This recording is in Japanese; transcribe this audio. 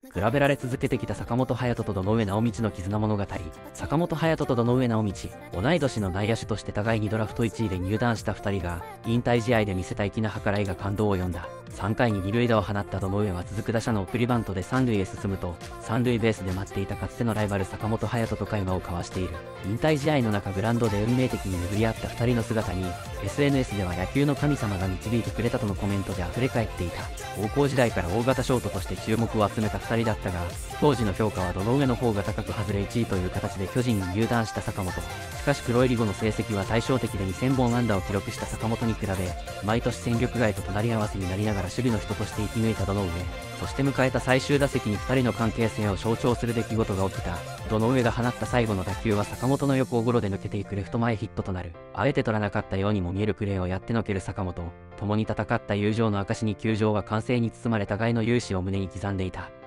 比べられ続けてきた坂本勇人と堂上直道の絆物語。坂本勇人と堂上直道、同い年の内野手として互いにドラフト1位で入団した2人が、引退試合で見せた粋な計らいが感動を呼んだ。3回に二塁打を放った堂上は続く打者の送りバントで三塁へ進むと、三塁ベースで待っていたかつてのライバル坂本勇人と会話を交わしている。引退試合の中グラウンドで運命的に巡り合った2人の姿に、SNS では野球の神様が導いてくれたとのコメントで溢れ返っていた。高校時代から大型ショートとして注目を集めた2人だったが、当時の評価は堂上の方が高く外れ1位という形で巨人に入団した坂本。しかしプロ入り後の成績は対照的で2000本安打を記録した坂本に比べ、毎年戦力外と隣り合わせになりながら守備の人として生き抜いた堂上。そして迎えた最終打席に2人の関係性を象徴する出来事が起きた。堂上が放った最後の打球は坂本の横をゴロで抜けていくレフト前ヒットとなる。あえて取らなかったようにも見えるプレーをやってのける坂本。共に戦った友情の証に球場は歓声に包まれ互いの勇姿を胸に刻んでいた。